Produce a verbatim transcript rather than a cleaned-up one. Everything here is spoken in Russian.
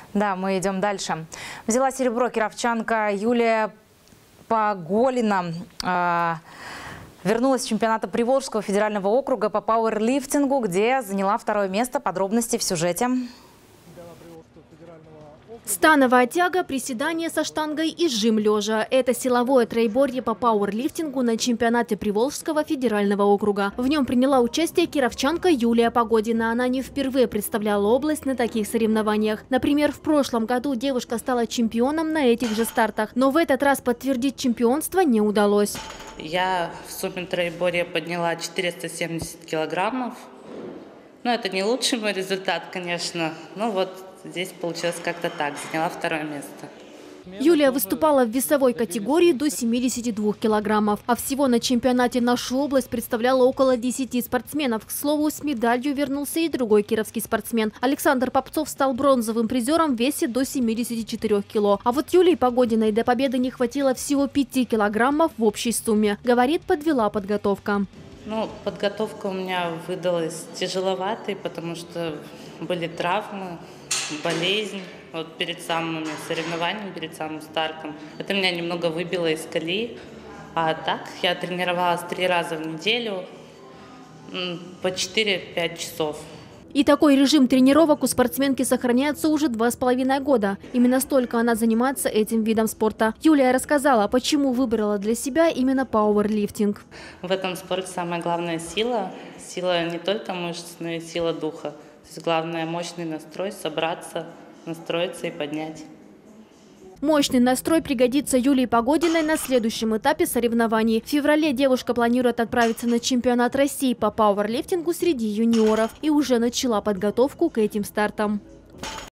Да, мы идем дальше. Взяла серебро кировчанка Юлия Поголина. Э, вернулась с чемпионата Приволжского федерального округа по пауэрлифтингу, где заняла второе место. Подробности в сюжете. Становая тяга, приседания со штангой и жим лежа. Это силовое троеборье по пауэрлифтингу на чемпионате Приволжского федерального округа. В нем приняла участие кировчанка Юлия Погодина. Она не впервые представляла область на таких соревнованиях. Например, в прошлом году девушка стала чемпионом на этих же стартах. Но в этот раз подтвердить чемпионство не удалось. Я в сумме троеборья подняла четыреста семьдесят килограммов. Ну, это не лучший мой результат, конечно. Ну вот здесь получилось как-то так. Заняла второе место. Юлия выступала в весовой категории до семидесяти двух килограммов. А всего на чемпионате нашу область представляла около десяти спортсменов. К слову, с медалью вернулся и другой кировский спортсмен. Александр Попцов стал бронзовым призером в весе до семидесяти четырёх кило. А вот Юлии Погодиной до победы не хватило всего пяти килограммов в общей сумме. Говорит, подвела подготовка. Ну, подготовка у меня выдалась тяжеловатой, потому что были травмы, болезнь вот перед самыми соревнованиями, перед самым стартом. Это меня немного выбило из колеи. А так я тренировалась три раза в неделю по четыре-пять часов. И такой режим тренировок у спортсменки сохраняется уже два с половиной года. Именно столько она занимается этим видом спорта. Юлия рассказала, почему выбрала для себя именно пауэрлифтинг. В этом спорте самая главная сила. Сила не только мышц, но и сила духа. То есть главное мощный настрой, собраться, настроиться и поднять. Мощный настрой пригодится Юлии Погодиной на следующем этапе соревнований. В феврале девушка планирует отправиться на чемпионат России по пауэрлифтингу среди юниоров и уже начала подготовку к этим стартам.